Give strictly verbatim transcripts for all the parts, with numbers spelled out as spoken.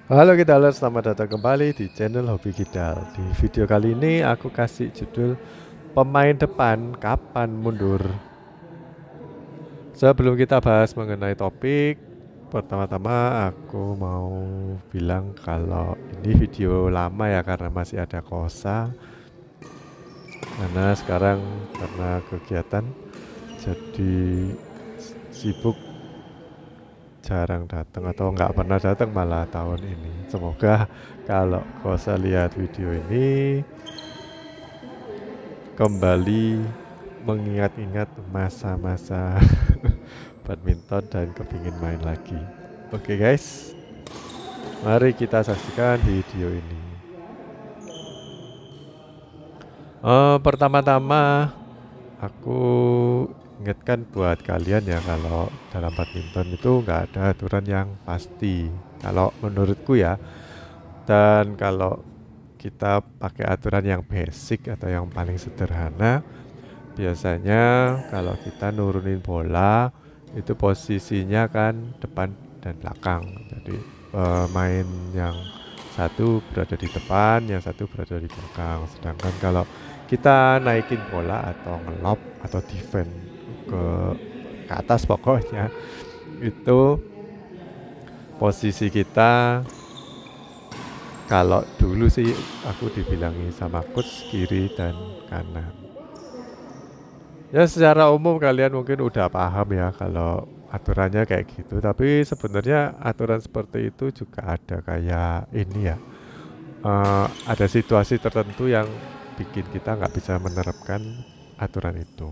Halo Kidal, selamat datang kembali di channel Hobi Kidal. Di video kali ini aku kasih judul pemain depan kapan mundur. Sebelum kita bahas mengenai topik, pertama-tama aku mau bilang kalau ini video lama ya karena masih ada kosa. Karena sekarang karena kegiatan jadi sibuk, jarang datang atau nggak pernah datang malah tahun ini. Semoga kalau kosa lihat video ini kembali mengingat-ingat masa-masa badminton dan kepingin main lagi. Oke guys, mari kita saksikan video ini. Uh, pertama-tama aku ingatkan buat kalian ya, kalau dalam badminton itu nggak ada aturan yang pasti kalau menurutku ya. Dan kalau kita pakai aturan yang basic atau yang paling sederhana, biasanya kalau kita nurunin bola itu posisinya kan depan dan belakang. Jadi pemain yang satu berada di depan, yang satu berada di belakang. Sedangkan kalau kita naikin bola atau ngelop atau defend ke ke atas pokoknya, itu posisi kita kalau dulu sih aku dibilangi sama coach kiri dan kanan. Ya secara umum kalian mungkin udah paham ya kalau aturannya kayak gitu. Tapi sebenarnya aturan seperti itu juga ada kayak ini ya. Uh, ada situasi tertentu yang bikin kita nggak bisa menerapkan aturan itu.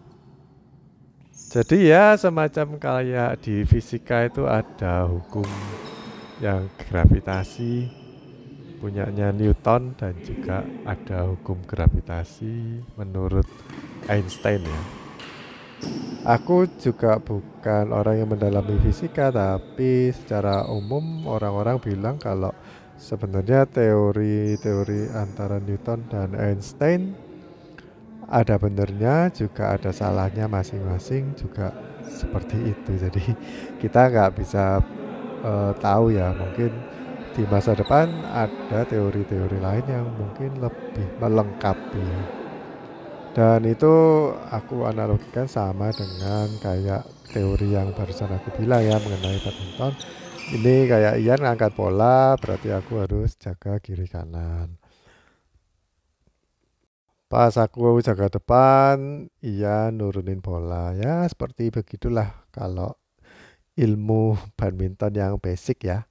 Jadi ya semacam kayak di fisika itu ada hukum yang gravitasi punyanya Newton, dan juga ada hukum gravitasi menurut Einstein ya. Aku juga bukan orang yang mendalami fisika, tapi secara umum orang-orang bilang kalau sebenarnya teori-teori antara Newton dan Einstein ada benernya juga ada salahnya masing-masing juga seperti itu. Jadi kita nggak bisa uh, tahu ya, mungkin di masa depan ada teori-teori lain yang mungkin lebih melengkapi. Dan itu aku analogikan sama dengan kayak teori yang barusan aku bilang ya mengenai badminton. Ini kayak Ian ngangkat bola, berarti aku harus jaga kiri kanan. Pas aku jaga depan, Ian nurunin bola. Ya seperti begitulah kalau ilmu badminton yang basic ya.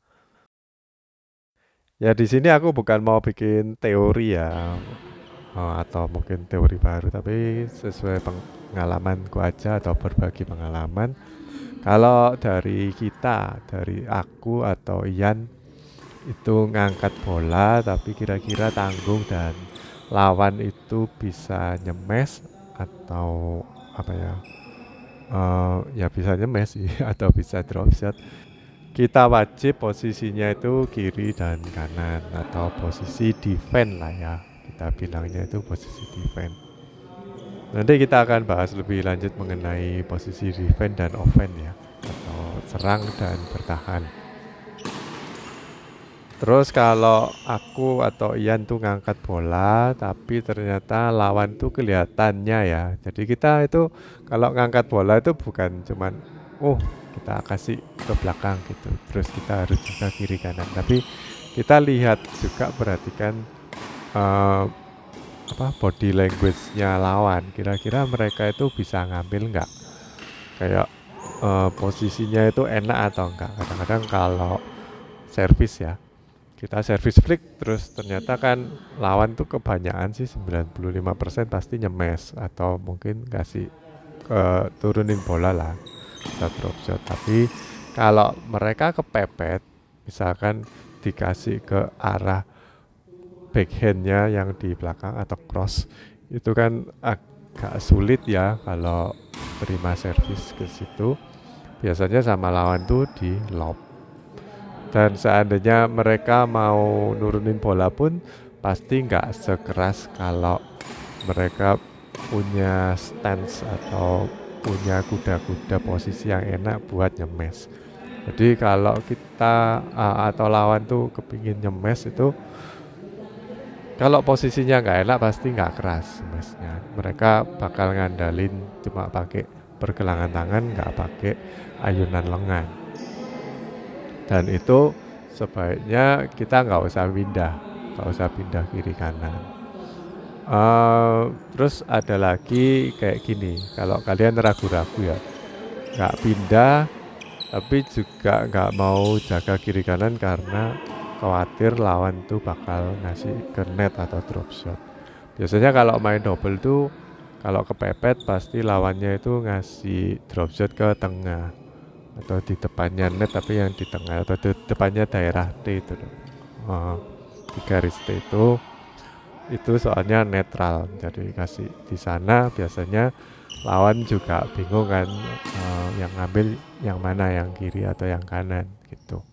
Ya di sini aku bukan mau bikin teori ya, oh, atau mungkin teori baru, tapi sesuai pengalamanku aja atau berbagi pengalaman. Kalau dari kita, dari aku atau Ian itu ngangkat bola tapi kira-kira tanggung dan lawan itu bisa nyemes atau apa ya, uh, ya bisa nyemes sih atau bisa drop shot. Kita wajib posisinya itu kiri dan kanan atau posisi defense lah ya, kita bilangnya itu posisi defense. Nanti kita akan bahas lebih lanjut mengenai posisi defense dan offense ya, atau serang dan bertahan. Terus kalau aku atau Ian tuh ngangkat bola tapi ternyata lawan tuh kelihatannya ya, jadi kita itu kalau ngangkat bola itu bukan cuman oh kita kasih ke belakang gitu terus kita harus juga kiri kanan, tapi kita lihat juga, perhatikan uh, apa body language-nya lawan, kira-kira mereka itu bisa ngambil nggak, kayak uh, posisinya itu enak atau enggak. Kadang-kadang kalau servis ya, kita servis flick terus ternyata kan lawan tuh kebanyakan sih sembilan puluh lima persen pasti nyemes atau mungkin kasih uh, turunin bola lah, drop shot. Tapi kalau mereka kepepet, misalkan dikasih ke arah backhandnya yang di belakang atau cross, itu kan agak sulit ya kalau terima servis ke situ. Biasanya sama lawan tuh di lob. Dan seandainya mereka mau nurunin bola pun pasti nggak sekeras kalau mereka punya stance atau punya kuda-kuda posisi yang enak buat nyemes. Jadi kalau kita uh, atau lawan tuh kepingin nyemes itu, kalau posisinya nggak enak pasti nggak keras smashnya. Mereka bakal ngandalin cuma pakai pergelangan tangan, nggak pakai ayunan lengan. Dan itu sebaiknya kita nggak usah pindah, nggak usah pindah kiri kanan. Uh, terus ada lagi kayak gini, kalau kalian ragu-ragu ya, nggak pindah tapi juga nggak mau jaga kiri kanan karena khawatir lawan tuh bakal ngasih ke net atau drop shot. Biasanya kalau main double tuh kalau kepepet pasti lawannya itu ngasih drop shot ke tengah atau di depannya net, tapi yang di tengah atau di depannya daerah T itu uh, di garis T itu itu soalnya netral, jadi kasih di sana biasanya lawan juga bingung kan uh, yang ngambil yang mana, yang kiri atau yang kanan gitu.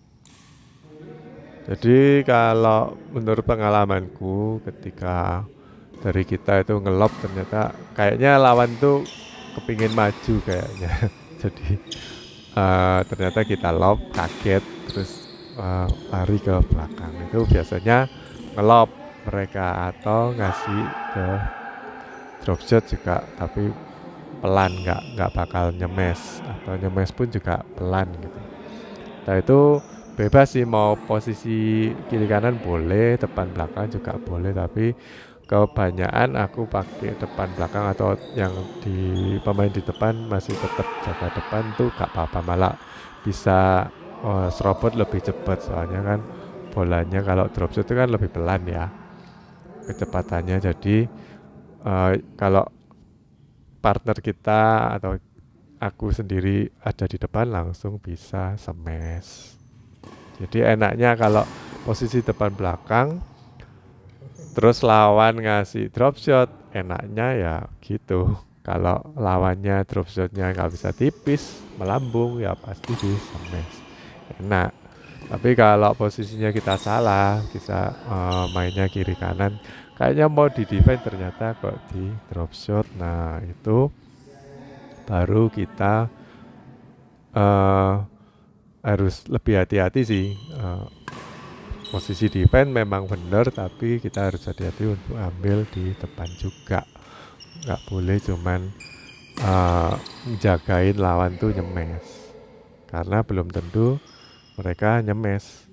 Jadi kalau menurut pengalamanku ketika dari kita itu ngelob, ternyata kayaknya lawan tuh kepingin maju kayaknya. Jadi uh, ternyata kita lob kaget terus uh, lari ke belakang, itu biasanya ngelob mereka atau ngasih ke drop shot juga, tapi pelan, nggak nggak bakal nyemes, atau nyemes pun juga pelan gitu. Nah itu bebas sih, mau posisi kiri kanan boleh, depan belakang juga boleh, tapi kebanyakan aku pakai depan belakang, atau yang di pemain di depan masih tetap jaga depan tuh gak apa-apa, malah bisa oh, serobot lebih cepat, soalnya kan bolanya kalau drop shot itu kan lebih pelan ya kecepatannya. Jadi uh, kalau partner kita atau aku sendiri ada di depan langsung bisa smash. Jadi enaknya kalau posisi depan belakang terus lawan ngasih drop shot, enaknya ya gitu. Kalau lawannya drop shotnya nggak bisa tipis, melambung, ya pasti di smash, enak. Tapi kalau posisinya kita salah, kita uh, mainnya kiri kanan, kayaknya mau di defend ternyata kok di drop shot. Nah itu baru kita uh, harus lebih hati-hati sih. Uh, posisi defend memang benar, tapi kita harus hati-hati untuk ambil di depan juga. Nggak boleh cuman uh, jagain lawan tuh nyemes, karena belum tentu mereka nyemes.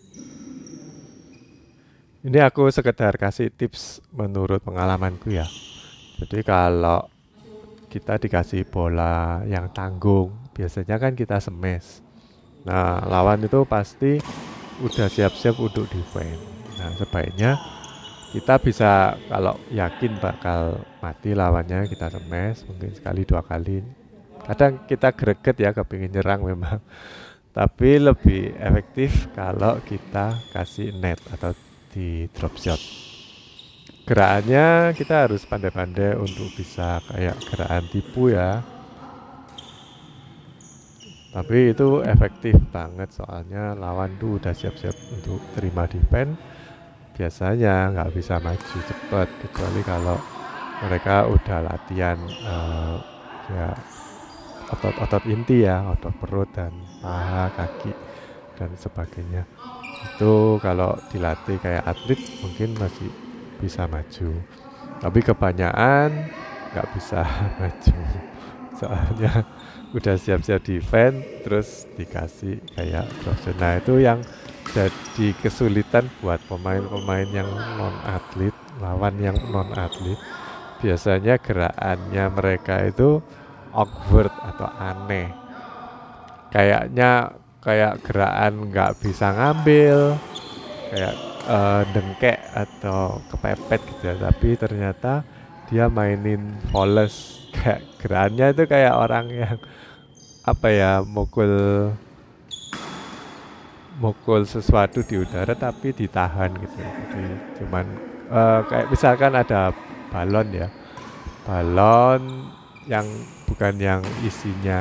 Ini aku sekedar kasih tips menurut pengalamanku ya. Jadi kalau kita dikasih bola yang tanggung, biasanya kan kita smash. Nah lawan itu pasti udah siap-siap untuk defend. Nah sebaiknya kita bisa, kalau yakin bakal mati lawannya, kita smash mungkin sekali dua kali. Kadang kita greget ya, kepingin nyerang memang, tapi lebih efektif kalau kita kasih net atau di drop shot. Gerakannya kita harus pandai-pandai untuk bisa kayak gerakan tipu ya, tapi itu efektif banget soalnya lawan tuh udah siap-siap untuk terima defense. Biasanya nggak bisa maju cepat, kecuali kalau mereka udah latihan uh, ya otot-otot inti ya, otot perut dan paha, kaki dan sebagainya. Itu kalau dilatih kayak atlet mungkin masih bisa maju, tapi kebanyakan nggak bisa maju soalnya udah siap-siap defend terus dikasih kayak profesional. Itu yang jadi kesulitan buat pemain-pemain yang non atlet lawan yang non atlet. Biasanya gerakannya mereka itu awkward atau aneh, kayaknya kayak gerakan nggak bisa ngambil, kayak uh, dengkek atau kepepet gitu ya, tapi ternyata dia mainin volley, kayak gerakannya itu kayak orang yang apa ya, mukul mukul sesuatu di udara tapi ditahan gitu. Jadi cuman uh, kayak misalkan ada balon ya, balon yang bukan yang isinya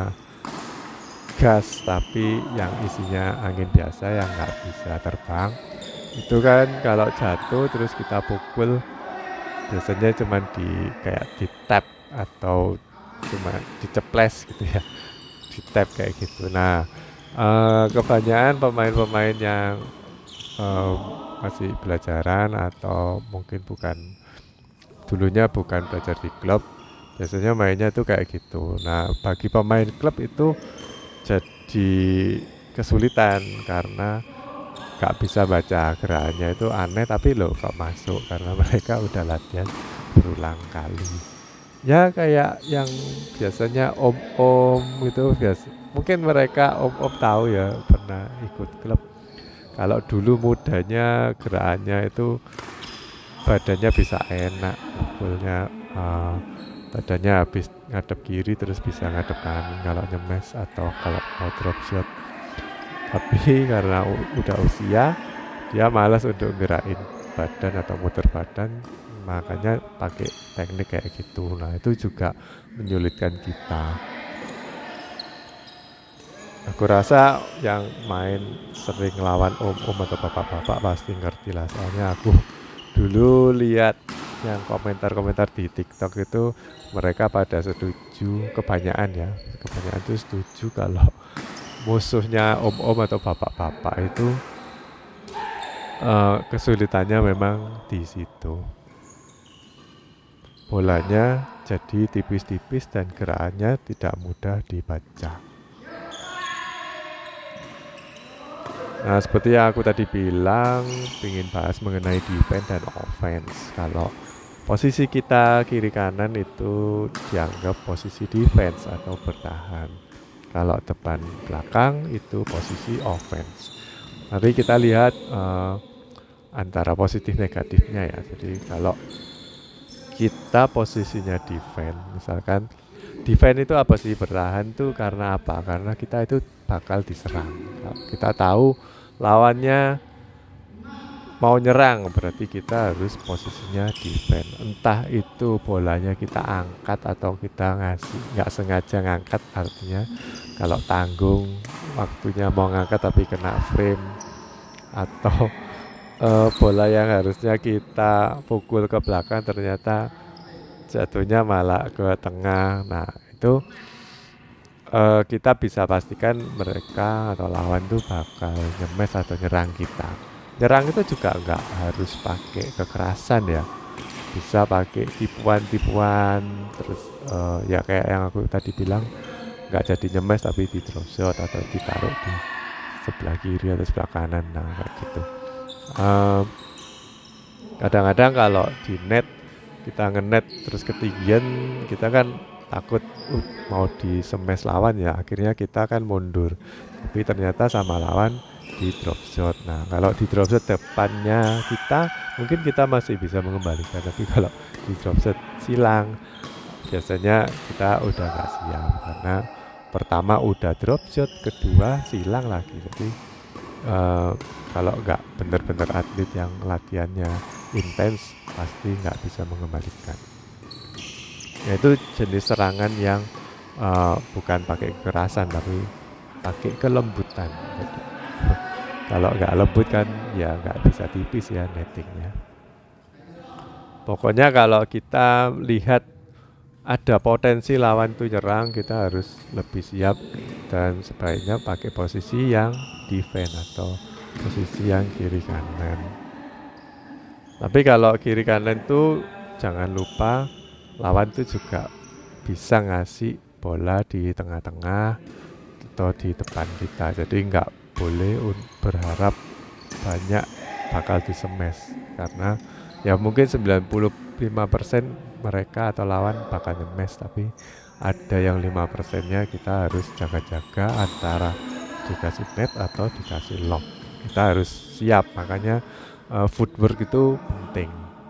gas tapi yang isinya angin biasa yang nggak bisa terbang. Itu kan kalau jatuh terus kita pukul, biasanya cuman di kayak di tap atau cuma diceples gitu ya, di tap kayak gitu. Nah Uh, kebanyakan pemain-pemain yang uh, masih pelajaran atau mungkin bukan dulunya bukan belajar di klub, biasanya mainnya tuh kayak gitu. Nah, bagi pemain klub itu jadi kesulitan karena gak bisa baca gerakannya, itu aneh tapi loh kok masuk, karena mereka udah latihan berulang kali. Ya kayak yang biasanya om-om itu biasa. Mungkin mereka om-om tahu ya, pernah ikut klub. Kalau dulu mudanya gerakannya itu badannya bisa enak, pukulnya uh, badannya habis ngadep kiri terus bisa ngadep kanan kalau nyemes atau kalau mau drop shot. Tapi karena udah usia, dia malas untuk gerakin badan atau muter badan, makanya pakai teknik kayak gitu. Nah, itu juga menyulitkan kita. Aku rasa yang main sering lawan om-om atau bapak-bapak pasti ngerti lah, soalnya aku dulu lihat yang komentar-komentar di TikTok itu mereka pada setuju, kebanyakan ya, kebanyakan itu setuju kalau musuhnya om-om atau bapak-bapak itu uh, kesulitannya memang di situ. Bolanya jadi tipis-tipis dan gerakannya tidak mudah dibaca. Nah, seperti yang aku tadi bilang, ingin bahas mengenai defense dan offense. Kalau posisi kita kiri kanan itu dianggap posisi defense atau bertahan. Kalau depan belakang itu posisi offense. Nanti kita lihat uh, antara positif negatifnya ya. Jadi kalau kita posisinya defense, misalkan defense itu apa sih? Bertahan tuh karena apa? Karena kita itu bakal diserang. Kita tahu lawannya mau nyerang, berarti kita harus posisinya defense. Entah itu bolanya kita angkat atau kita ngasih, nggak sengaja ngangkat, artinya kalau tanggung waktunya mau ngangkat tapi kena frame, atau uh, bola yang harusnya kita pukul ke belakang ternyata jatuhnya malah ke tengah. Nah, itu Uh, kita bisa pastikan mereka atau lawan tuh bakal nyemes atau nyerang kita. Nyerang itu juga nggak harus pakai kekerasan ya, bisa pakai tipuan-tipuan, terus uh, ya kayak yang aku tadi bilang, nggak jadi nyemes tapi di drop shot atau ditaruh di sebelah kiri atau sebelah kanan, nah kayak gitu. Uh, kadang-kadang kalau di net kita ngenet terus ketinggian, kita kan takut uh, mau di smash lawan ya, akhirnya kita kan mundur, tapi ternyata sama lawan di drop shot. Nah, kalau di drop shot depannya kita mungkin kita masih bisa mengembalikan, tapi kalau di drop shot silang biasanya kita udah gak siap, karena pertama udah drop shot, kedua silang lagi. Jadi uh, kalau nggak bener-bener atlet yang latihannya intens pasti nggak bisa mengembalikan. Yaitu jenis serangan yang uh, bukan pakai kekerasan tapi pakai kelembutan. Jadi, kalau nggak lembut kan ya nggak bisa tipis ya nettingnya. Pokoknya kalau kita lihat ada potensi lawan tuh nyerang, kita harus lebih siap dan sebaiknya pakai posisi yang defense atau posisi yang kiri kanan. Tapi kalau kiri kanan tuh jangan lupa lawan tuh juga bisa ngasih bola di tengah-tengah atau di depan kita, jadi nggak boleh berharap banyak bakal di-smash, karena ya mungkin sembilan puluh lima persen mereka atau lawan bakal nge-smash, tapi ada yang lima persennya kita harus jaga-jaga antara dikasih net atau dikasih lock. Kita harus siap, makanya uh, footwork itu penting.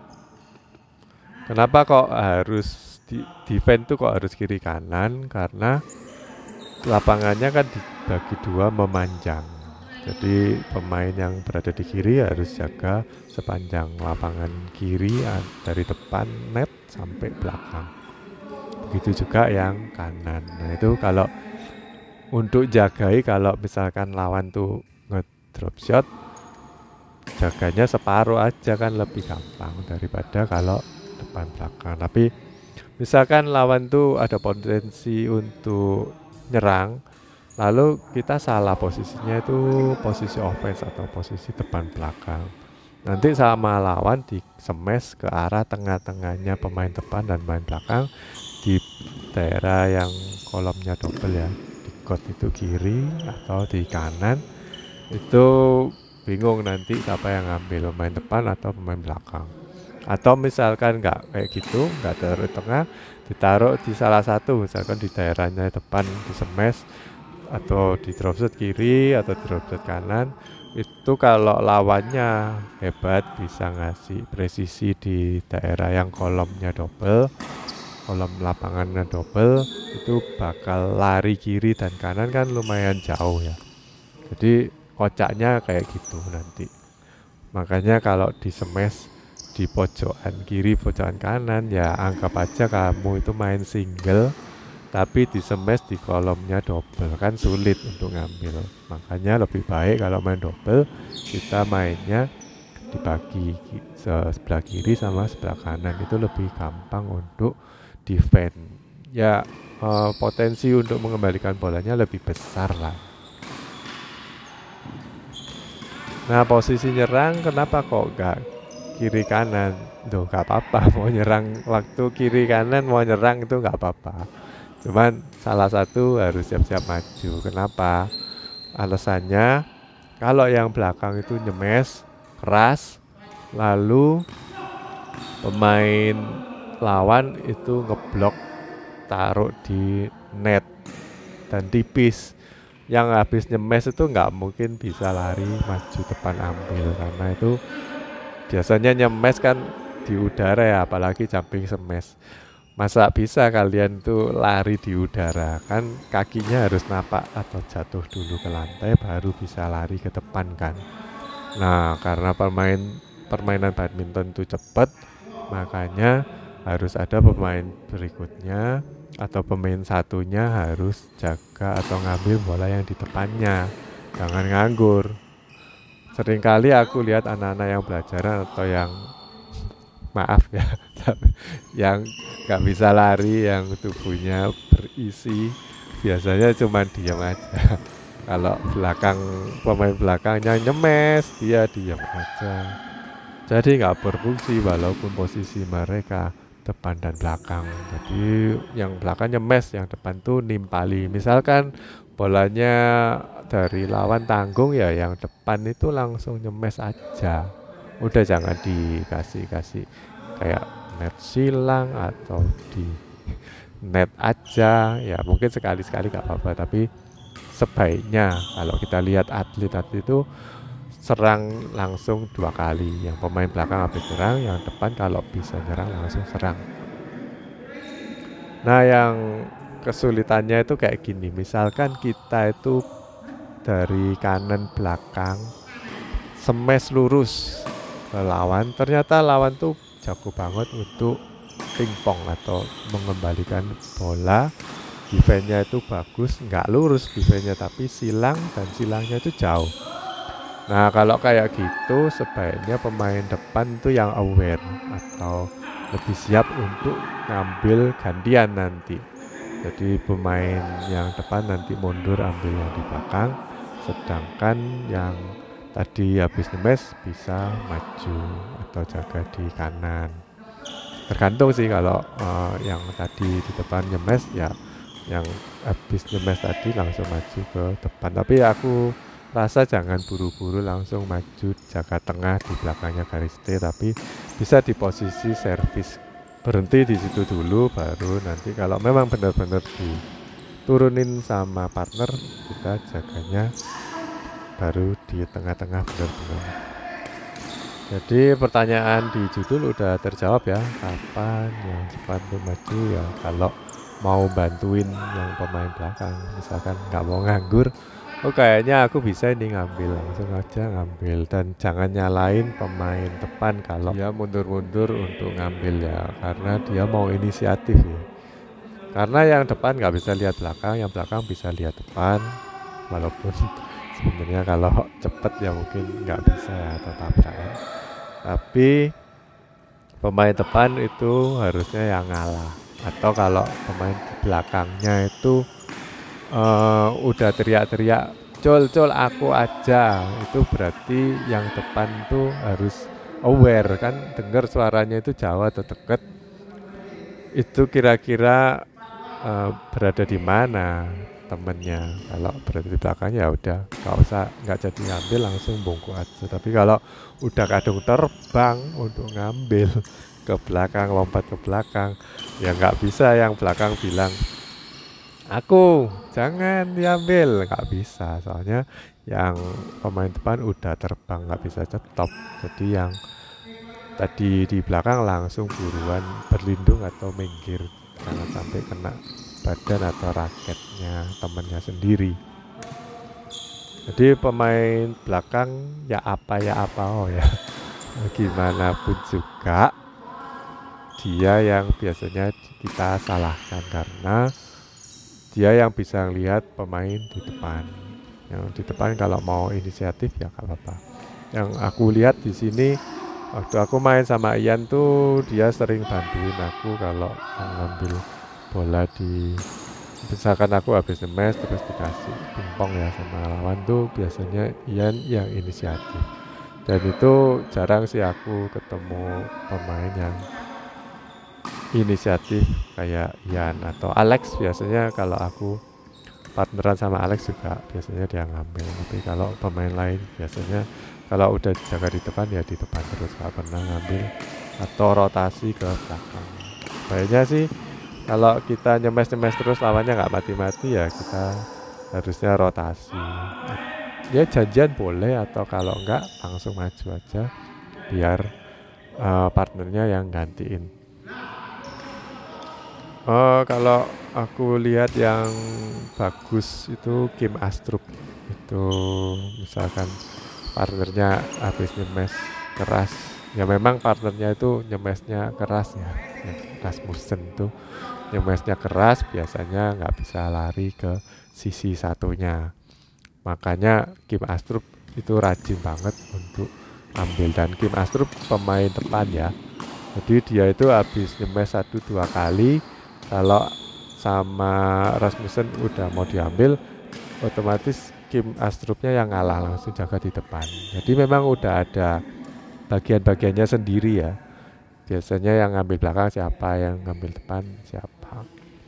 Kenapa kok harus di defense tuh kok harus kiri kanan? Karena lapangannya kan dibagi dua memanjang. Jadi pemain yang berada di kiri harus jaga sepanjang lapangan kiri dari depan net sampai belakang. Begitu juga yang kanan. Nah, itu kalau untuk jagai, kalau misalkan lawan tuh nge-drop shot, jaganya separuh aja kan lebih gampang daripada kalau depan belakang. Tapi misalkan lawan tuh ada potensi untuk nyerang, Lalu kita salah posisinya itu posisi offense atau posisi depan belakang. Nanti sama lawan di smash ke arah tengah-tengahnya pemain depan dan pemain belakang di daerah yang kolomnya double ya. Di court itu kiri atau di kanan. Itu bingung nanti siapa yang ngambil, pemain depan atau pemain belakang. Atau misalkan nggak kayak gitu, nggak taruh tengah, ditaruh di salah satu, misalkan di daerahnya depan di smash atau di drop shot kiri atau di drop shot kanan. Itu kalau lawannya hebat bisa ngasih presisi di daerah yang kolomnya double, kolom lapangannya double, itu bakal lari kiri dan kanan kan lumayan jauh ya. Jadi kocaknya kayak gitu nanti. Makanya kalau di smash di pojokan kiri, pojokan kanan, ya anggap aja kamu itu main single tapi di smash di kolomnya double, kan sulit untuk ngambil. Makanya lebih baik kalau main double kita mainnya dibagi sebelah kiri sama sebelah kanan, itu lebih gampang untuk defend ya, eh, potensi untuk mengembalikan bolanya lebih besar lah. Nah posisi nyerang kenapa kok gak kiri kanan? Tuh gak apa-apa, mau nyerang waktu kiri kanan, mau nyerang itu gak apa-apa. Cuman salah satu harus siap-siap maju. Kenapa? Alasannya kalau yang belakang itu nyemes keras, lalu pemain lawan itu ngeblok taruh di net dan tipis. Yang habis nyemes itu nggak mungkin bisa lari maju depan ambil, karena itu biasanya nyemes kan di udara ya, apalagi jumping smash. Masa bisa kalian tuh lari di udara? Kan kakinya harus napak atau jatuh dulu ke lantai baru bisa lari ke depan kan. Nah karena permain permainan badminton itu cepat, makanya harus ada pemain berikutnya atau pemain satunya harus jaga atau ngambil bola yang di depannya, jangan nganggur. Seringkali aku lihat anak-anak yang belajaran atau yang maaf ya yang nggak bisa lari, yang tubuhnya berisi, biasanya cuma diam aja. Kalau belakang pemain belakangnya nyemes, dia diam aja. Jadi nggak berfungsi walaupun posisi mereka depan dan belakang. Jadi yang belakang nyemes, yang depan tuh nimpali. Misalkan bolanya dari lawan tanggung ya, yang depan itu langsung nyemes aja. Udah jangan dikasih-kasih kayak net silang atau di net aja ya, mungkin sekali-sekali gak apa-apa, tapi sebaiknya kalau kita lihat atlet-atlet itu serang langsung dua kali, yang pemain belakang habis serang, yang depan kalau bisa nyerang langsung serang. Nah yang kesulitannya itu kayak gini, misalkan kita itu dari kanan belakang smash lurus ke lawan, ternyata lawan tuh jago banget untuk pingpong atau mengembalikan bola, defense-nya itu bagus, nggak lurus defense-nya tapi silang, dan silangnya itu jauh. Nah kalau kayak gitu sebaiknya pemain depan itu yang aware atau lebih siap untuk ngambil gantian nanti. Jadi pemain yang depan nanti mundur ambil yang di belakang, sedangkan yang tadi habis nyemes bisa maju atau jaga di kanan. Tergantung sih, kalau uh, yang tadi di depan nyemes ya, yang habis nyemes tadi langsung maju ke depan. Tapi aku rasa jangan buru-buru langsung maju jaga tengah di belakangnya garis T, tapi bisa di posisi servis, berhenti di situ dulu, baru nanti kalau memang benar-benar diturunin sama partner, kita jaganya baru di tengah-tengah benar-benar. Jadi pertanyaan di judul udah terjawab ya, kapan yang cepat untuk maju ya, kalau mau bantuin yang pemain belakang, misalkan nggak mau nganggur, oh kayaknya aku bisa ini ngambil, langsung aja ngambil, dan jangan nyalain pemain depan kalau dia mundur-mundur untuk ngambil ya, karena dia mau inisiatif ya. Karena yang depan nggak bisa lihat belakang, yang belakang bisa lihat depan, walaupun sebenarnya kalau cepet ya mungkin nggak bisa ya, atau tabrakan. Tapi pemain depan itu harusnya yang ngalah, atau kalau pemain di belakangnya itu uh, udah teriak-teriak col col aku aja, itu berarti yang depan tuh harus aware kan, dengar suaranya itu jauh atau deket, itu kira-kira uh, berada di mana temennya. Kalau berada di belakangnya ya udah nggak usah, nggak jadi ngambil, langsung bungkuk aja. Tapi kalau udah kadung terbang untuk ngambil ke belakang, lompat ke belakang, ya nggak bisa yang belakang bilang aku jangan diambil, nggak bisa, soalnya yang pemain depan udah terbang, nggak bisa stop. Jadi yang tadi di belakang langsung buruan berlindung atau minggir, jangan sampai kena badan atau raketnya temannya sendiri. Jadi pemain belakang ya apa ya apa oh ya gimana pun juga dia yang biasanya kita salahkan, karena dia yang bisa lihat pemain di depan. Yang di depan kalau mau inisiatif ya nggak apa-apa. Yang aku lihat di sini waktu aku main sama Ian tuh, dia sering bantuin aku kalau ngambil bola di, misalkan aku habis nge-match terus dikasih pingpong ya sama lawan tuh, biasanya Ian yang inisiatif. Dan itu jarang sih aku ketemu pemain yang inisiatif kayak Ian atau Alex. Biasanya kalau aku partneran sama Alex juga biasanya dia ngambil. Tapi kalau pemain lain biasanya kalau udah jaga di depan ya di depan terus, gak pernah ngambil atau rotasi ke belakang. Baiknya sih kalau kita nyemes-nyemes terus lawannya nggak mati-mati, ya kita harusnya rotasi. Ya janjian boleh, atau kalau enggak langsung maju aja biar uh, partnernya yang gantiin. Oh, kalau aku lihat yang bagus itu Kim Astrup. Itu misalkan partnernya habis nyemes keras, ya memang partnernya itu nyemesnya keras ya, Rasmussen tuh nyemesnya keras, biasanya nggak bisa lari ke sisi satunya. Makanya Kim Astrup itu rajin banget untuk ambil, dan Kim Astrup pemain depan ya, jadi dia itu habis nyemes satu dua kali, kalau sama Rasmussen udah mau diambil, otomatis Kim Astrupnya yang ngalah, langsung jaga di depan. Jadi memang udah ada bagian-bagiannya sendiri ya. Biasanya yang ngambil belakang siapa, yang ngambil depan siapa.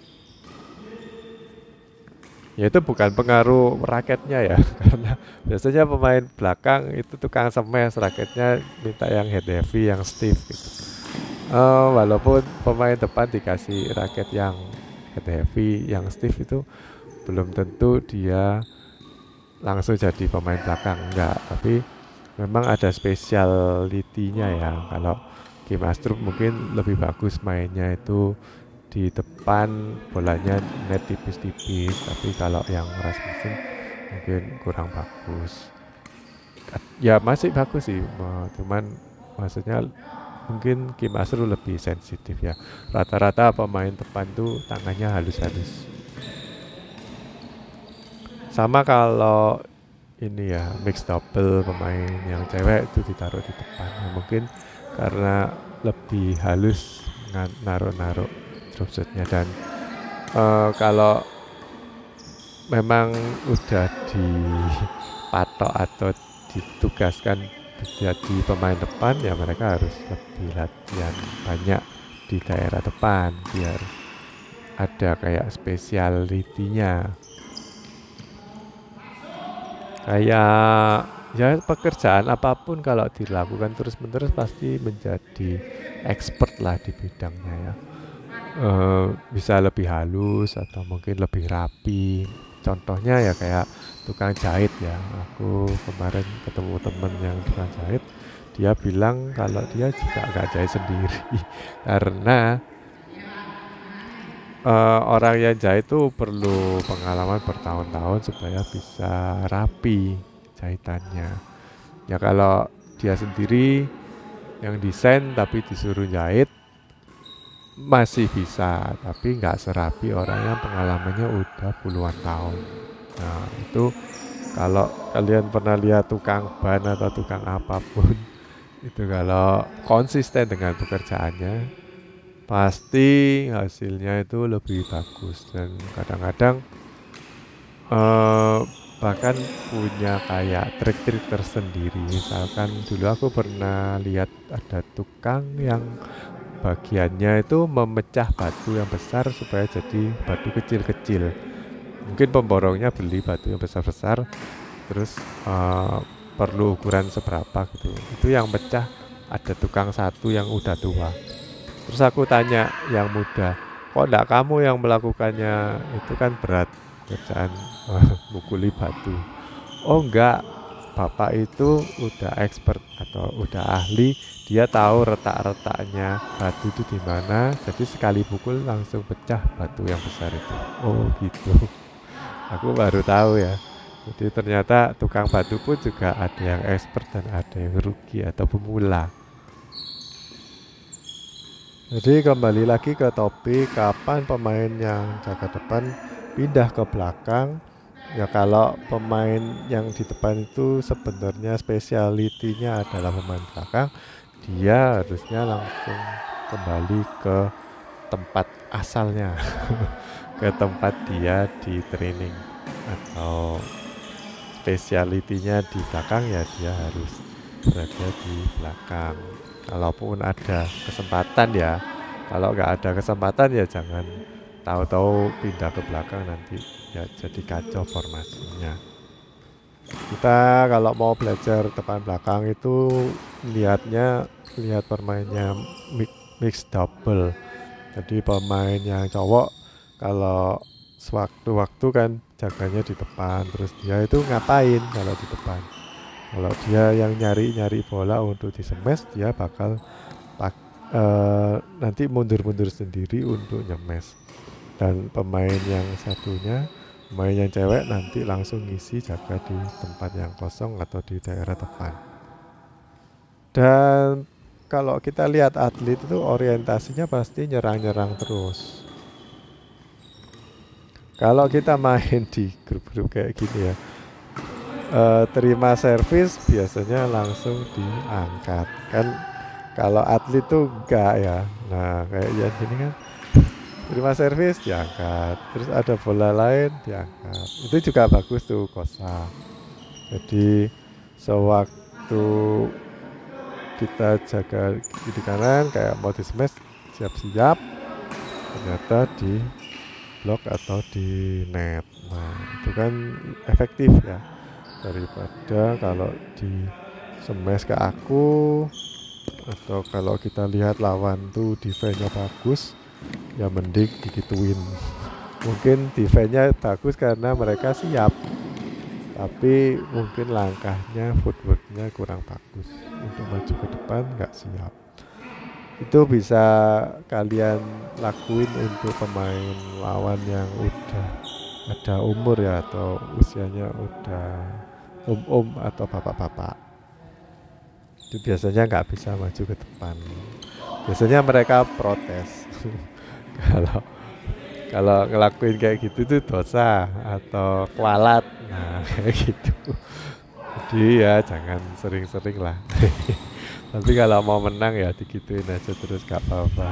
Ya itu bukan pengaruh raketnya ya, karena biasanya pemain belakang itu tukang smash, raketnya minta yang head heavy, yang stiff gitu. Uh, walaupun pemain depan dikasih raket yang head heavy, yang stiff, itu belum tentu dia langsung jadi pemain belakang, enggak. Tapi memang ada speciality-nya ya. Kalau Kim Astrup mungkin lebih bagus mainnya itu di depan, bolanya net tipis-tipis. Tapi kalau yang Rasmussen mungkin kurang bagus. Ya masih bagus sih, cuman maksudnya mungkin Kim Astrup lebih sensitif ya. Rata-rata pemain depan tuh tangannya halus-halus. Sama kalau ini ya, mix double, pemain yang cewek itu ditaruh di depan. Ya, mungkin karena lebih halus naruh-naruh drop shotnya. Dan uh, kalau memang udah dipatok atau ditugaskan jadi pemain depan, ya mereka harus lebih latihan banyak di daerah depan biar ada kayak spesialitinya. Kayak ya pekerjaan apapun kalau dilakukan terus-menerus pasti menjadi expert lah di bidangnya ya. E, bisa lebih halus atau mungkin lebih rapi. Contohnya ya kayak tukang jahit ya. Aku kemarin ketemu temen yang tukang jahit, dia bilang kalau dia juga gak jahit sendiri karena Uh, orang yang jahit itu perlu pengalaman bertahun-tahun supaya bisa rapi jahitannya. Ya kalau dia sendiri yang desain tapi disuruh jahit masih bisa, tapi nggak serapi orang yang pengalamannya udah puluhan tahun. Nah itu kalau kalian pernah lihat tukang ban atau tukang apapun itu, kalau konsisten dengan pekerjaannya pasti hasilnya itu lebih bagus. Dan kadang-kadang eh, bahkan punya kayak trik-trik tersendiri. Misalkan dulu aku pernah lihat ada tukang yang bagiannya itu memecah batu yang besar supaya jadi batu kecil-kecil. Mungkin pemborongnya beli batu yang besar-besar, terus eh, perlu ukuran seberapa gitu. Itu yang pecah ada tukang satu yang udah tua. Terus aku tanya yang muda, kok enggak kamu yang melakukannya? Itu kan berat kerjaan mukuli batu. Oh enggak, bapak itu udah expert atau udah ahli, dia tahu retak-retaknya batu itu di mana, jadi sekali pukul langsung pecah batu yang besar itu. Oh gitu. Aku baru tahu ya. Jadi ternyata tukang batu pun juga ada yang expert dan ada yang rugi atau pemula. Jadi kembali lagi ke topik kapan pemain yang jaga depan pindah ke belakang. Ya kalau pemain yang di depan itu sebenarnya spesialitinya adalah pemain belakang, dia harusnya langsung kembali ke tempat asalnya, ke tempat dia di training, atau spesialitinya di belakang ya dia harus berada di belakang. Kalaupun ada kesempatan ya, kalau nggak ada kesempatan ya jangan tahu-tahu pindah ke belakang, nanti ya jadi kacau formasinya. Kita kalau mau belajar depan belakang itu lihatnya lihat permainnya mix, mix double. Jadi pemain yang cowok kalau sewaktu-waktu kan jaganya di depan, terus dia itu ngapain kalau di depan? Kalau dia yang nyari-nyari bola untuk disemes, dia bakal pak, eh, nanti mundur-mundur sendiri untuk nyemes. Dan pemain yang satunya, pemain yang cewek nanti langsung ngisi jaga di tempat yang kosong atau di daerah depan. Dan kalau kita lihat atlet itu orientasinya pasti nyerang-nyerang terus. Kalau kita main di grup-grup kayak gini ya, uh, terima servis biasanya langsung diangkat kan. Kalau atlet tuh enggak ya. Nah kayak ya gini kan, terima servis diangkat, terus ada bola lain diangkat. Itu juga bagus tuh kosa. Jadi sewaktu kita jaga kiri kanan kayak mau di smash, siap-siap ternyata di blok atau di net. Nah itu kan efektif ya, daripada kalau di smash ke aku, atau kalau kita lihat lawan tuh defense-nya bagus ya mending digituin. Mungkin defense-nya bagus karena mereka siap, tapi mungkin langkahnya, footwork-nya kurang bagus untuk maju ke depan, nggak siap. Itu bisa kalian lakuin untuk pemain lawan yang udah ada umur ya, atau usianya udah om-om atau bapak-bapak. Itu biasanya nggak bisa maju ke depan. Biasanya mereka protes. Kalau kalau ngelakuin kayak gitu tuh dosa atau kualat. Nah kayak gitu. Jadi ya jangan sering-sering lah. Tapi kalau mau menang ya digituin aja terus, gak apa-apa.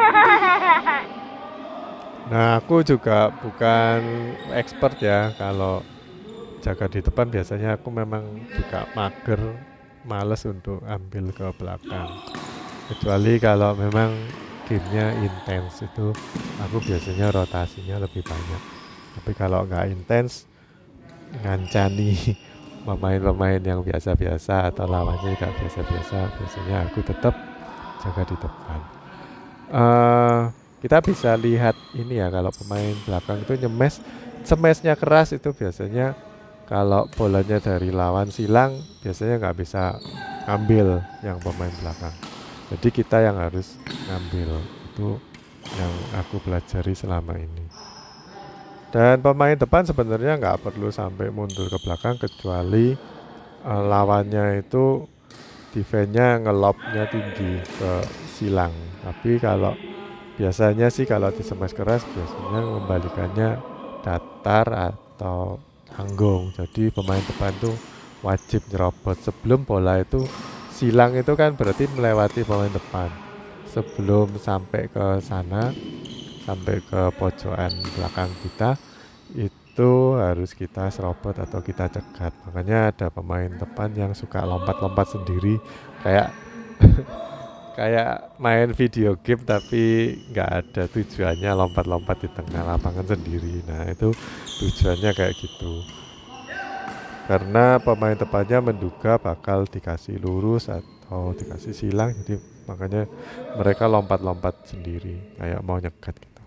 Nah aku juga bukan expert ya kalau jaga di depan. Biasanya aku memang juga mager, males untuk ambil ke belakang. Kecuali kalau memang gamenya intens, itu aku biasanya rotasinya lebih banyak. Tapi kalau nggak intens, ngancani pemain-pemain yang biasa-biasa atau lawannya nggak biasa-biasa, biasanya aku tetap jaga di depan. Uh, kita bisa lihat ini ya, kalau pemain belakang itu nyemes, semesnya keras itu biasanya kalau bolanya dari lawan silang, biasanya nggak bisa ngambil yang pemain belakang. Jadi kita yang harus ngambil. Itu yang aku pelajari selama ini. Dan pemain depan sebenarnya nggak perlu sampai mundur ke belakang, kecuali uh, lawannya itu defense-nya ngelopnya tinggi ke silang. Tapi kalau biasanya sih kalau di smash keras biasanya membalikannya datar atau tanggung. Jadi pemain depan tuh wajib nyerobot sebelum bola itu silang. Itu kan berarti melewati pemain depan. Sebelum sampai ke sana, sampai ke pojokan belakang kita, itu itu harus kita serobot atau kita cegat. Makanya ada pemain depan yang suka lompat-lompat sendiri, kayak kayak main video game tapi nggak ada tujuannya, lompat-lompat di tengah lapangan sendiri. Nah itu tujuannya kayak gitu, karena pemain depannya menduga bakal dikasih lurus atau dikasih silang, jadi makanya mereka lompat-lompat sendiri kayak mau nyegat gitu.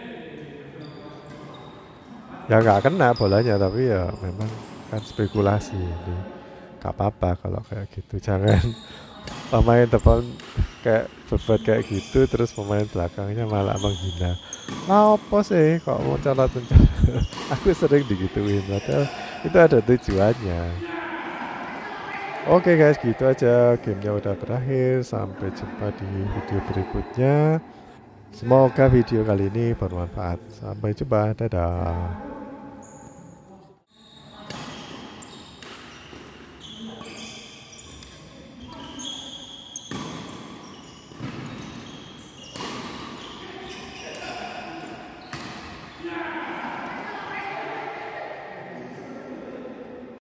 Ya nggak kena bolanya, tapi ya memang kan spekulasi, jadi nggak apa-apa kalau kayak gitu. Jangan pemain depan kayak berbuat kayak gitu terus pemain belakangnya malah menghina. Lah apa sih kok mau colot-colot? Aku sering digituin, padahal itu ada tujuannya. Oke guys, gitu aja, gamenya udah berakhir. Sampai jumpa di video berikutnya. Semoga video kali ini bermanfaat. Sampai jumpa, dadah.